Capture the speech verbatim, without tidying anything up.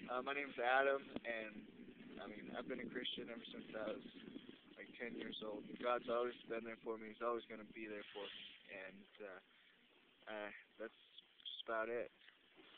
Uh, my name's Adam, and I mean, I've been a Christian ever since I was like ten years old. God's always been there for me. He's always going to be there for me, and uh, uh, that's just about it.